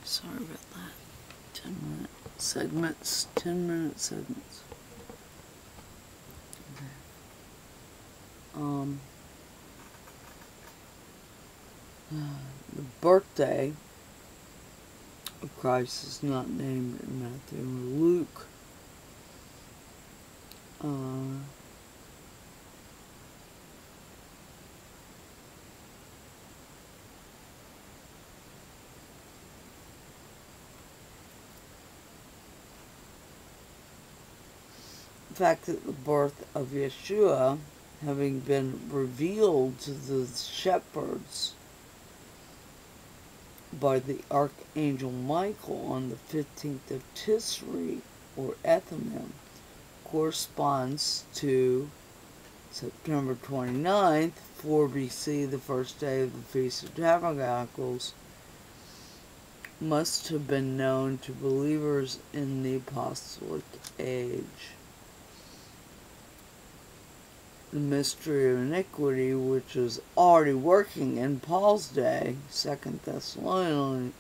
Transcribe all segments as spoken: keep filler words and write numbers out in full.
Sorry about that. Ten minute segments. Ten minute segments. Okay. Um. The birthday of Christ is not named in Matthew or Luke. Uh, the fact that the birth of Yeshua, having been revealed to the shepherds by the Archangel Michael on the fifteenth of Tisri, or Ethanim, corresponds to September twenty-ninth, four B C, the first day of the Feast of Tabernacles, must have been known to believers in the apostolic age. The mystery of iniquity, which was already working in Paul's day, Second Thessalonians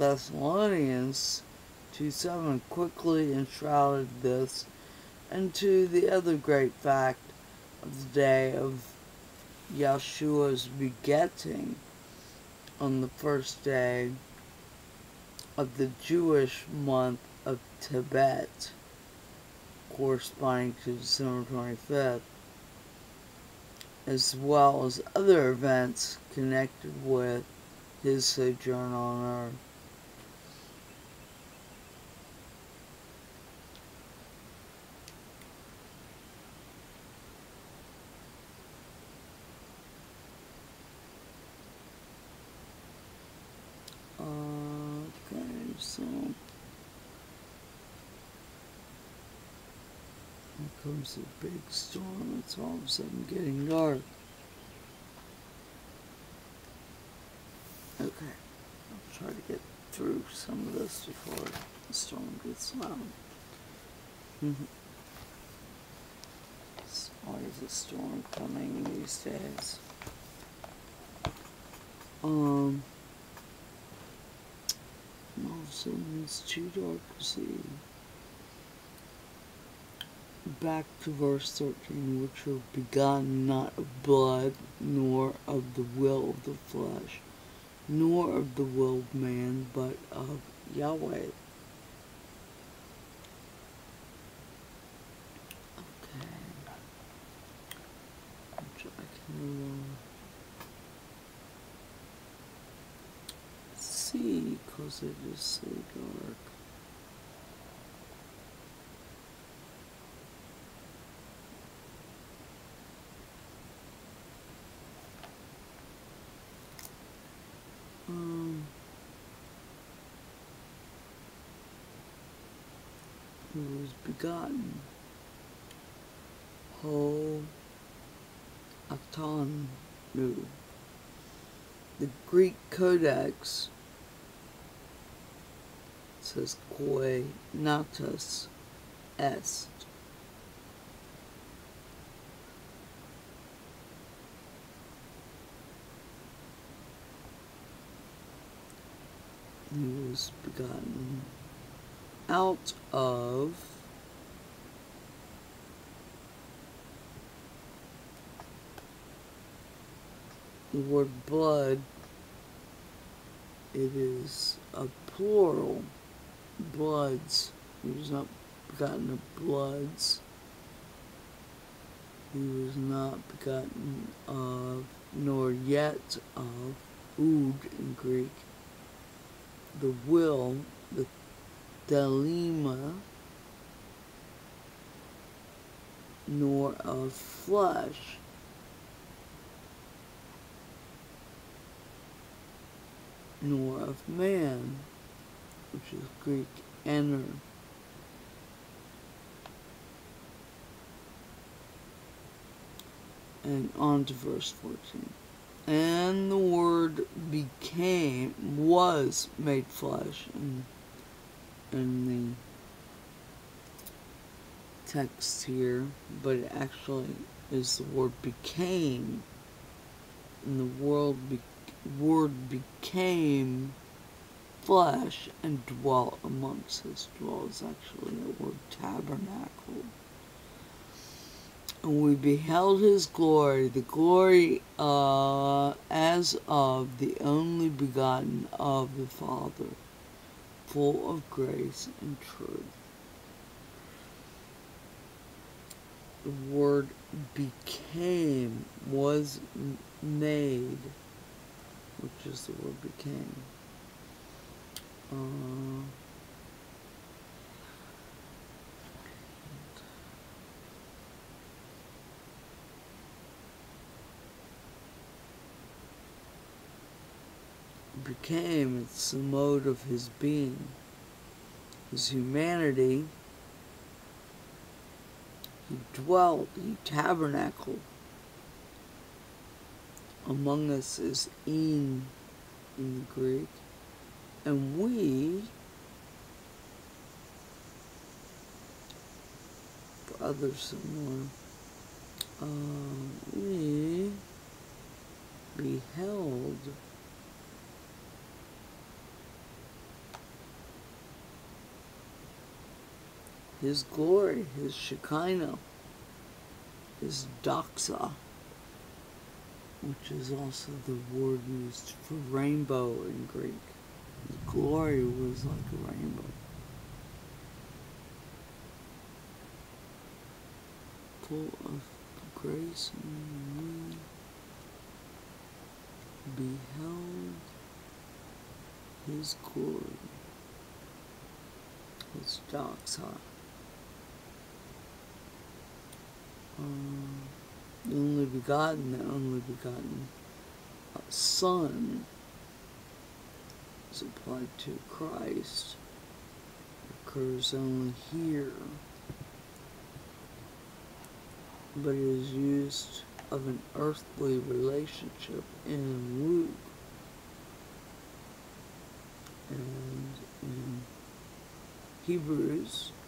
two seven, quickly enshrouded this, and to the other great fact of the day of Yeshua's begetting on the first day of the Jewish month of Tebet, corresponding to December twenty-fifth, as well as other events connected with his sojourn on earth. Okay, so here comes a big storm. It's all of a sudden getting dark. Okay, I'll try to get through some of this before the storm gets loud. Mm-hmm. There's always a storm coming these days. Um, all of a sudden it's too dark to see. Back to verse thirteen, which were begotten not of blood, nor of the will of the flesh, nor of the will of man, but of Yahweh. Okay. Which I can uh, see, because it is so dark. Um, who was begotten? Ho Atanu. The Greek Codex says Koi natus est. He was begotten out of the word blood. It is a plural, bloods. He was not begotten of bloods. He was not begotten of, nor yet of, ood in Greek, the will, the thelema, nor of flesh. Nor of man, which is Greek ener. And on to verse fourteen. And the Word became, was made flesh. And in the text here, but it actually is the word became. And the world be, word became flesh and dwelt amongst us. Dwell is actually the word tabernacle. And we beheld his glory, the glory uh, as of the only begotten of the Father, full of grace and truth. The word became, was made, which is the word became. Uh, became, it's the mode of his being. His humanity, he dwelt, he tabernacled among us, is in in the Greek, and we, for others similar, uh, we beheld his glory, his Shekinah, his doxa, which is also the word used for rainbow in Greek. His glory was like a rainbow. Full of grace, and we beheld his glory, his doxa. Um, the only begotten, the only begotten uh, Son is applied to Christ. It occurs only here, but it is used of an earthly relationship in Luke and in Hebrews.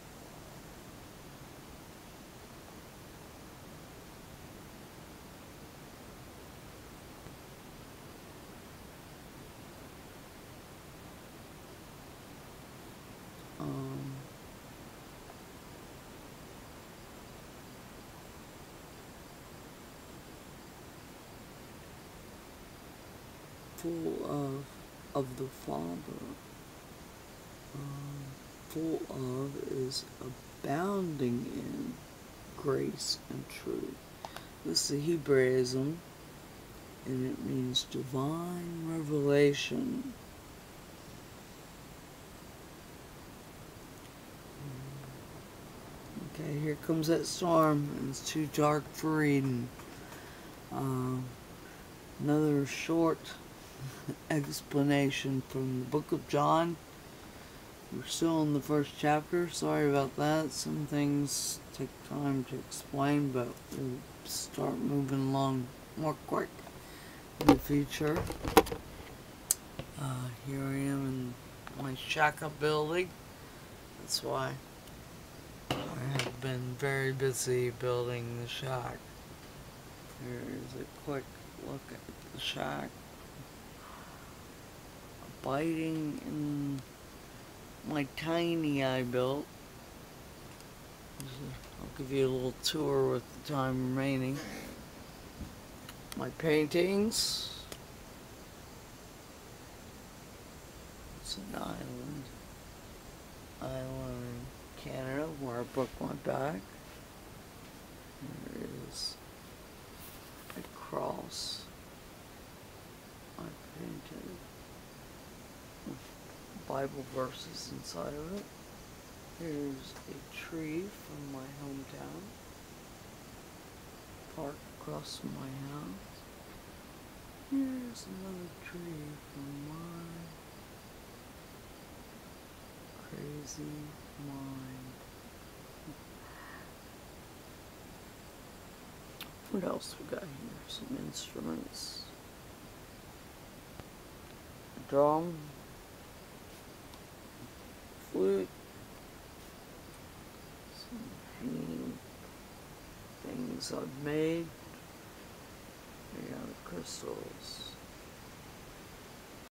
Um, full of of the Father. Um, full of is abounding in grace and truth. This is a Hebraism, and it means divine revelation. Okay, here comes that storm. It's too dark for reading. Uh, another short explanation from the book of John. We're still in the first chapter. Sorry about that. Some things take time to explain, but we'll start moving along more quick in the future. Uh, here I am in my shack building. That's why I have been very busy building the shack. Here's a quick look at the shack. Abiding in my tiny I built. I'll give you a little tour with the time remaining. My paintings. It's an island. Island in Canada where I broke my back. There is a cross I painted with Bible verses inside of it. Here's a tree from my hometown, parked across from my house. Here's another tree from my crazy mind. What else we got here? Some instruments. A drum. Flute. Some hanging things I've made. Here are the crystals.